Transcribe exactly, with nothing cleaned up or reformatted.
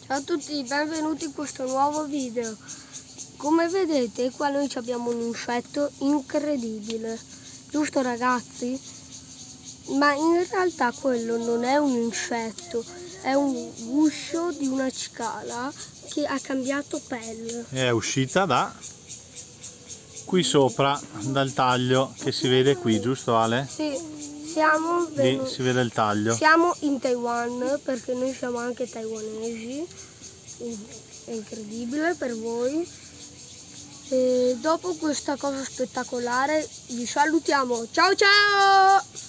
Ciao a tutti, benvenuti in questo nuovo video. Come vedete qua noi abbiamo un insetto incredibile, giusto ragazzi? Ma in realtà quello non è un insetto, è un guscio di una cicala che ha cambiato pelle. È uscita da qui sopra, dal taglio che si vede qui, giusto Ale? Sì. Siamo, Lì si vede il taglio. Siamo in Taiwan perché noi siamo anche taiwanesi, è incredibile per voi. E dopo questa cosa spettacolare vi salutiamo, ciao ciao!